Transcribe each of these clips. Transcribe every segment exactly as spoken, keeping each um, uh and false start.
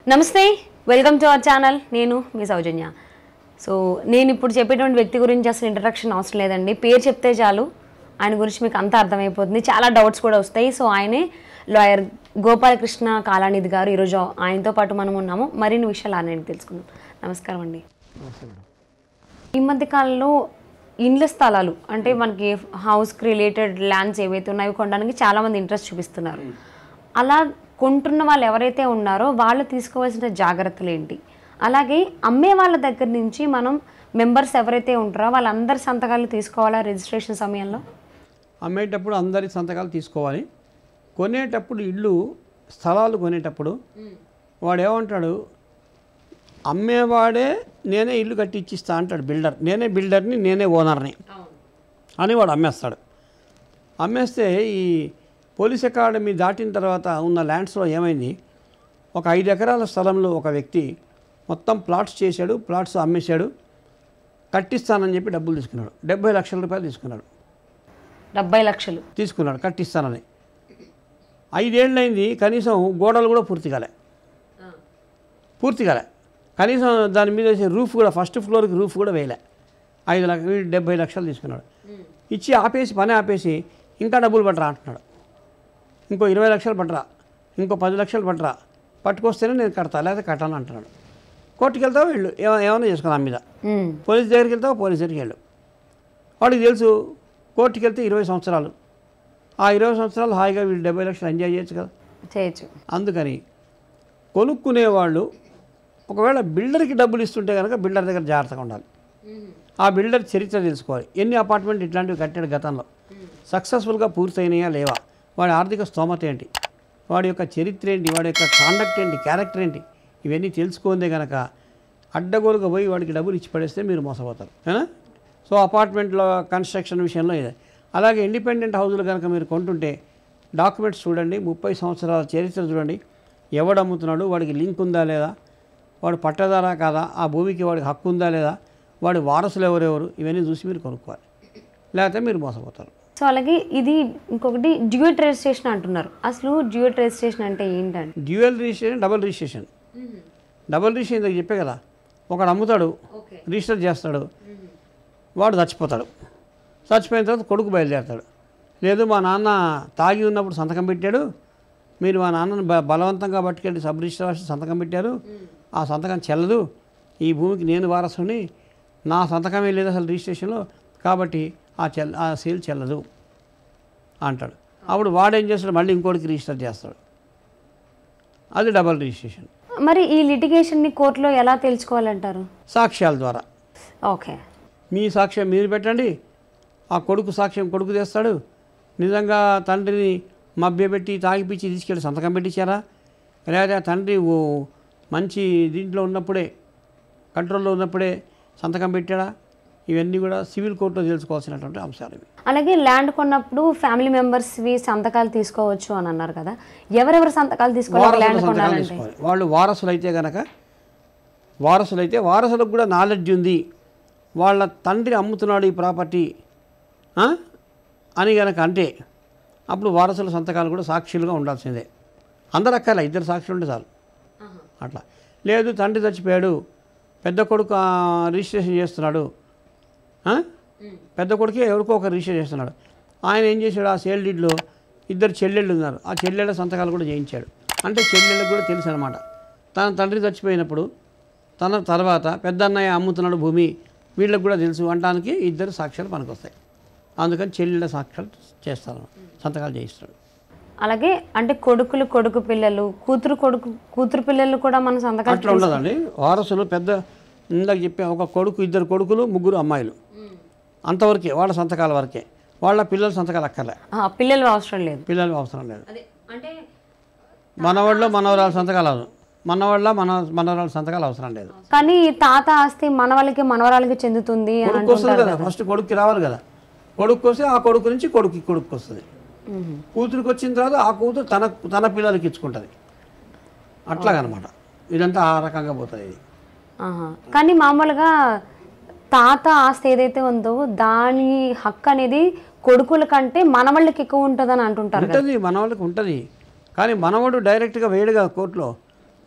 నమస్తే welcome to our channel నేను మీ సౌజన్య. So నేను ఇప్పుడు చెప్పేటువంటి వ్యక్తి గురించి అసలు ఇంట్రడక్షన్ అవసరం లేదండి, పేరు చెప్తే చాలు ఆయన గురించి మీకు అంతా అర్థమైపోతుంది. చాలా డౌట్స్ కూడా వస్తాయి. సో ఆయనే లాయర్ గోపాల కృష్ణ కాలానిధి గారు. ఈరోజు ఆయనతో పాటు మనం ఉన్నాము, మరిన్ని విషయాలు ఆయన తెలుసుకుందాం. నమస్కారం అండి. ఈ మధ్య కాలంలో ఇండ్ల స్థలాలు అంటే మనకి హౌస్కి రిలేటెడ్ ల్యాండ్స్ ఏవైతే ఉన్నాయో కొనడానికి చాలామంది ఇంట్రెస్ట్ చూపిస్తున్నారు. అలా కొంటున్న వాళ్ళు ఎవరైతే ఉన్నారో వాళ్ళు తీసుకోవాల్సిన జాగ్రత్తలు ఏంటి, అలాగే అమ్మే వాళ్ళ దగ్గర నుంచి మనం మెంబర్స్ ఎవరైతే ఉంటారో వాళ్ళందరి సంతకాలు తీసుకోవాలా రిజిస్ట్రేషన్ సమయంలో? అమ్మేటప్పుడు అందరి సంతకాలు తీసుకోవాలి. కొనేటప్పుడు ఇల్లు స్థలాలు కొనేటప్పుడు వాడు ఏమంటాడు, అమ్మేవాడే నేనే ఇల్లు కట్టి ఇచ్చిస్తా అంటాడు. బిల్డర్ నేనే బిల్డర్ని నేనే ఓనర్ని అని వాడు అమ్మేస్తాడు. అమ్మేస్తే ఈ పోలీస్ అకాడమీ దాటిన తర్వాత ఉన్న ల్యాండ్స్లో ఏమైంది, ఒక ఐదు ఎకరాల స్థలంలో ఒక వ్యక్తి మొత్తం ప్లాట్స్ చేశాడు, ప్లాట్స్ అమ్మేశాడు, కట్టిస్తానని చెప్పి డబ్బులు తీసుకున్నాడు. డెబ్బై లక్షల రూపాయలు తీసుకున్నాడు. డెబ్బై లక్షలు తీసుకున్నాడు కట్టిస్తానని. ఐదేళ్ళైంది, కనీసం గోడలు కూడా పూర్తి కాలే పూర్తి కాలే కనీసం దాని మీద వేసే రూఫ్ కూడా, ఫస్ట్ ఫ్లోర్కి రూఫ్ కూడా వేయలే. ఐదు లక్ష డెబ్బై లక్షలు తీసుకున్నాడు. ఇచ్చి ఆపేసి పని ఆపేసి ఇంకా డబ్బులు పట్టరా అంటున్నాడు. ఇంకో ఇరవై లక్షలు పట్టరా, ఇంకో పది లక్షలు పట్టరా, పట్టుకొస్తేనే నేను కడతా, లేకపోతే కట్టాను అంటున్నాడు. కోర్టుకి వెళ్తావు వెళ్ళు, ఏమైనా చేసుకున్నా మీద. పోలీస్ దగ్గరికి వెళ్తావు, పోలీస్ దగ్గరికి వెళ్ళు. వాడికి తెలుసు కోర్టుకి వెళ్తే ఇరవై సంవత్సరాలు, ఆ ఇరవై సంవత్సరాలు హాయిగా వీళ్ళు డెబ్బై లక్షలు ఎంజాయ్ చేయొచ్చు కదా, చేయొచ్చు. అందుకని కొనుక్కునేవాళ్ళు ఒకవేళ బిల్డర్కి డబ్బులు ఇస్తుంటే కనుక బిల్డర్ దగ్గర జాగ్రత్తగా ఉండాలి. ఆ బిల్డర్ చరిత్ర తెలుసుకోవాలి. ఎన్ని అపార్ట్మెంట్ ఇట్లాంటివి కట్టాడు గతంలో, సక్సెస్ఫుల్గా పూర్తయినాయా లేవా, వాడి ఆర్థిక స్తోమత ఏంటి, వాడి యొక్క చరిత్ర ఏంటి, వాడి యొక్క కాండక్ట్ ఏంటి, క్యారెక్టర్ ఏంటి, ఇవన్నీ తెలుసుకుందే కనుక అడ్డగోలుగా పోయి వాడికి డబ్బులు ఇచ్చి పడేస్తే మీరు మోసపోతారు. సో అపార్ట్మెంట్లో కన్స్ట్రక్షన్ విషయంలో ఇదే. అలాగే ఇండిపెండెంట్ హౌజులు కనుక మీరు కొంటుంటే డాక్యుమెంట్స్ చూడండి, ముప్పై సంవత్సరాల చరిత్ర చూడండి, ఎవడు అమ్ముతున్నాడు, వాడికి లింక్ ఉందా లేదా, వాడు పట్టదారా కాదా, ఆ భూమికి వాడికి హక్కు ఉందా లేదా, వాడి వారసులు ఎవరెవరు, ఇవన్నీ చూసి మీరు కొనుక్కోవాలి, లేకపోతే మీరు మోసపోతారు. సో అలాగే ఇది ఇంకొకటి డ్యూయల్ రిజిస్ట్రేషన్ అంటున్నారు. అసలు డ్యూయల్ రిజిస్ట్రేషన్ అంటే ఏంటంటే? Dual registration double registration. Double registration దగ్గర చెప్పే కదా, ఒకడు అమ్ముతాడు, రిజిస్టర్ చేస్తాడు, వాడు చచ్చిపోతాడు. చచ్చిపోయిన తర్వాత కొడుకు బయలుదేరుతాడు. లేదు మా నాన్న తాగి ఉన్నప్పుడు సంతకం పెట్టాడు, మీరు మా నాన్నను బ బలవంతంగా పట్టుకెళ్ళి సబ్ రిజిస్టర్ రాసి సంతకం పెట్టారు, ఆ సంతకం చెల్లదు, ఈ భూమికి నేను వారసుని, నా సంతకమే లేదు అసలు రిజిస్ట్రేషన్లో, కాబట్టి ఆ చెల్ ఆ సేల్ చెల్లదు అంటాడు. అప్పుడు వాడేం చేస్తాడు, మళ్ళీ ఇంకోటికి రిజిస్టర్ చేస్తాడు. అది డబల్ రిజిస్ట్రేషన్. మరి ఈ లిటిగేషన్ని కోర్టులో ఎలా తెలుసుకోవాలంటారు? సాక్ష్యాల ద్వారా. ఓకే, మీ సాక్ష్యం మీరు పెట్టండి, ఆ కొడుకు సాక్ష్యం కొడుకు తెస్తాడు. నిజంగా తండ్రిని మభ్యపెట్టి తాగిపిచ్చి తీసుకెళ్ళి సంతకం పెట్టించారా, లేదా తండ్రి ఓ మంచి దీంట్లో ఉన్నప్పుడే, కంట్రోల్లో ఉన్నప్పుడే సంతకం పెట్టాడా, ఇవన్నీ కూడా సివిల్ కోర్టులో తెలుసుకోవాల్సినటువంటి అంశాలు ఇవి. అలాగే ల్యాండ్ కొన్నప్పుడు ఫ్యామిలీ మెంబర్స్వి సంతకాలు తీసుకోవచ్చు అని అన్నారు కదా, ఎవరెవరు సంతకాలు తీసుకోవాలి ల్యాండ్ కొనాలంటే? వాళ్ళు వారసులు అయితే కనుక, వారసులు అయితే వారసులకు కూడా నాలెడ్జ్ ఉంది, వాళ్ళ తండ్రి అమ్ముతున్నాడు ఈ ప్రాపర్టీ అని కనుక అంటే అప్పుడు వారసుల సంతకాలు కూడా సాక్షులుగా ఉండాల్సిందే. అందరు అక్కర్లే, ఇద్దరు సాక్షులు ఉంటే చాలు. అట్లా లేదు తండ్రి చచ్చిపోయాడు, పెద్ద కొడుకు రిజిస్ట్రేషన్ చేస్తున్నాడు, పెద్ద కొడుకే ఎవరికో ఒక రిజిస్టర్ చేస్తున్నాడు, ఆయన ఏం చేశాడు, ఆ సేల్ డీడ్లో ఇద్దరు చెల్లెళ్ళు ఉన్నారు, ఆ చెల్లెళ్ళ సంతకాలు కూడా చేయించాడు. అంటే చెల్లెళ్ళకి కూడా తెలుసు అనమాట, తన తండ్రి చచ్చిపోయినప్పుడు తన తర్వాత పెద్ద అన్నయ్య అమ్ముతున్నాడు భూమి, వీళ్ళకి కూడా తెలుసు అనడానికి ఇద్దరు సాక్ష్యాలు పనికొస్తాయి. అందుకని చెల్లెళ్ళ సాక్ష్యాలు చేస్తారు, సంతకాలు చేయిస్తాడు. అలాగే అంటే కొడుకులు కొడుకు పిల్లలు, కూతురు కొడుకు కూతురు పిల్లలు కూడా మన సంతకాలు అట్లా ఉండదండి. వారసులు పెద్ద ఇందాక చెప్పే ఒక కొడుకు, ఇద్దరు కొడుకులు, ముగ్గురు అమ్మాయిలు, అంతవరకే వాళ్ళ సంతకాల వరకే, వాళ్ళ పిల్లల సంతకాలు అక్కర్లే, పిల్లలు అవసరం లేదు, పిల్లలు అవసరం లేదు. మనవాళ్ళలో మనవరాల సంతకాలు అవసరం, మనవాళ్ళ మన మనవరాల సంతకాలు అవసరం లేదు. కానీ తాత ఆస్తి మన వాళ్ళకి మనవరాలకి చెందుతుంది కొడుకు వస్తుంది కదా, ఫస్ట్ కొడుకుకి రావాలి కదా, కొడుకు వస్తే ఆ కొడుకు నుంచి కొడుకు కొడుకు వస్తుంది, కూతురికి వచ్చిన తర్వాత ఆ కూతురు తన తన పిల్లలకి ఇచ్చుకుంటుంది, అట్లాగనమాట. ఇదంతా ఆ రకంగా పోతుంది ఇది. కానీ మామూలుగా తాత ఆస్తి ఏదైతే ఉందో దాని హక్కు అనేది కొడుకుల కంటే మనవాళ్ళకి ఎక్కువ ఉంటుందని అంటుంటారు. ఉంటుంది, మనవాళ్ళకి ఉంటుంది, కానీ మనవాడు డైరెక్ట్గా వేయడు కదా కోర్టులో,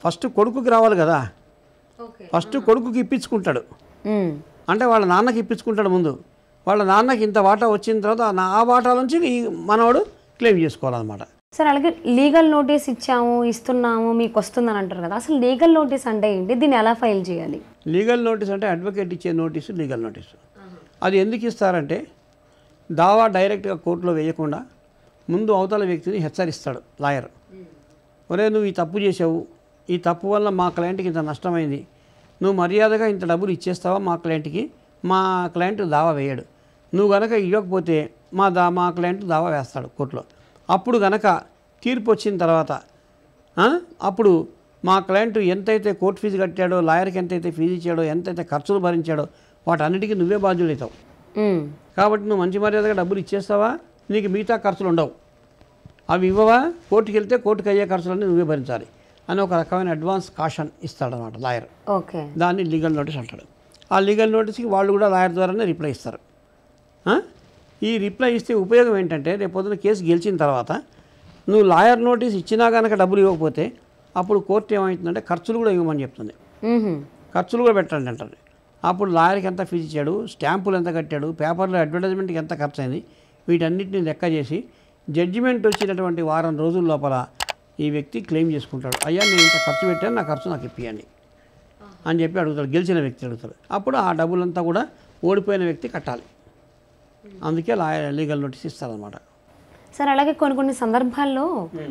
ఫస్ట్ కొడుకుకి రావాలి కదా, ఫస్ట్ కొడుకుకి ఇప్పించుకుంటాడు, అంటే వాళ్ళ నాన్నకి ఇప్పించుకుంటాడు ముందు. వాళ్ళ నాన్నకి ఇంత వాటా వచ్చిన తర్వాత ఆ వాటా నుంచి ఈ మనవాడు క్లెయిమ్ చేసుకోవాలన్నమాట. సార్ అలాగే లీగల్ నోటీస్ ఇచ్చాము ఇస్తున్నాము మీకు వస్తుందని అంటారు కదా, అసలు లీగల్ నోటీస్ అంటే ఏంటి, దీన్ని ఎలా ఫైల్ చేయాలి? లీగల్ నోటీస్ అంటే అడ్వకేట్ ఇచ్చే నోటీసు లీగల్ నోటీసు. అది ఎందుకు ఇస్తారంటే దావా డైరెక్ట్గా కోర్టులో వేయకుండా ముందు అవతల వ్యక్తిని హెచ్చరిస్తాడు లాయర్. ఒరే నువ్వు ఈ తప్పు చేసావు, ఈ తప్పు వల్ల మా క్లయింట్కి ఇంత నష్టమైంది, నువ్వు మర్యాదగా ఇంత డబ్బులు ఇచ్చేస్తావా మా క్లయింట్కి, మా క్లయింట్ దావా వేయడు, నువ్వు గనక ఇవ్వకపోతే మా దా మా క్లయింట్ దావా వేస్తాడు కోర్టులో. అప్పుడు గనక తీర్పు వచ్చిన తర్వాత అప్పుడు మా క్లయింట్ ఎంతైతే కోర్టు ఫీజు కట్టాడో, లాయర్కి ఎంతైతే ఫీజు ఇచ్చాడో, ఎంతైతే ఖర్చులు భరించాడో వాటన్నిటికీ నువ్వే బాధ్యుడవుతావు. కాబట్టి నువ్వు మంచి మర్యాదగా డబ్బులు ఇచ్చేస్తావా, నీకు మిగతా ఖర్చులు ఉండవు, అవి ఇవ్వవా కోర్టుకి వెళ్తే కోర్టుకు అయ్యే ఖర్చులన్నీ నువ్వే భరించాలి అని ఒక రకమైన అడ్వాన్స్ కాషన్ ఇస్తాడనమాట లాయర్. ఓకే, దాన్ని లీగల్ నోటీస్ అంటాడు. ఆ లీగల్ నోటీస్కి వాళ్ళు కూడా లాయర్ ద్వారానే రిప్లై ఇస్తారు. ఈ రిప్లై ఇస్తే ఉపయోగం ఏంటంటే రేపు పొద్దున కేసు గెలిచిన తర్వాత నువ్వు లాయర్ నోటీస్ ఇచ్చినా కనుక డబ్బులు ఇవ్వకపోతే అప్పుడు కోర్టు ఏమవుతుందంటే ఖర్చులు కూడా ఇవ్వమని చెప్తుంది, ఖర్చులు కూడా పెట్టండి అంటారు. అప్పుడు లాయర్కి ఎంత ఫీజు ఇచ్చాడు, స్టాంపులు ఎంత కట్టాడు, పేపర్లో అడ్వర్టైజ్మెంట్కి ఎంత ఖర్చు అయింది, వీటన్నిటిని లెక్క చేసి జడ్జిమెంట్ వచ్చినటువంటి వారం రోజుల లోపల ఈ వ్యక్తి క్లెయిమ్ చేసుకుంటాడు. అయ్యా నేను ఇంత ఖర్చు పెట్టాను, నా ఖర్చు నాకు ఇప్పియండి అని చెప్పి అడుగుతాడు, గెలిచిన వ్యక్తి అడుగుతాడు. అప్పుడు ఆ డబ్బులంతా కూడా ఓడిపోయిన వ్యక్తి కట్టాలి. అందుకే లాయర్ లీగల్ నోటీస్ ఇస్తారనమాట. సార్ అలాగే కొన్ని కొన్ని సందర్భాల్లో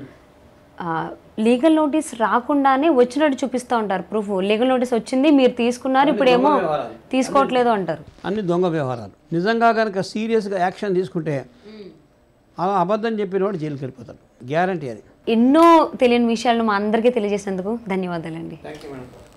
లీగల్ నోటీస్ రాకుండానే వచ్చినట్టు చూపిస్తూ ఉంటారు ప్రూఫ్, లీగల్ నోటీస్ వచ్చింది మీరు తీసుకున్నారు ఇప్పుడేమో తీసుకోవట్లేదు అంటారు. అన్ని దొంగ వ్యవహారాలు. నిజంగా కనుక సీరియస్గా యాక్షన్ తీసుకుంటే అలా అబద్ధం చెప్పిన వాడు జైలుకి వెళ్ళిపోతాడు, గ్యారంటీ అది. ఎన్నో తెలియని విషయాలను మా అందరికీ తెలియజేసేందుకు ధన్యవాదాలండి. Thank you madam.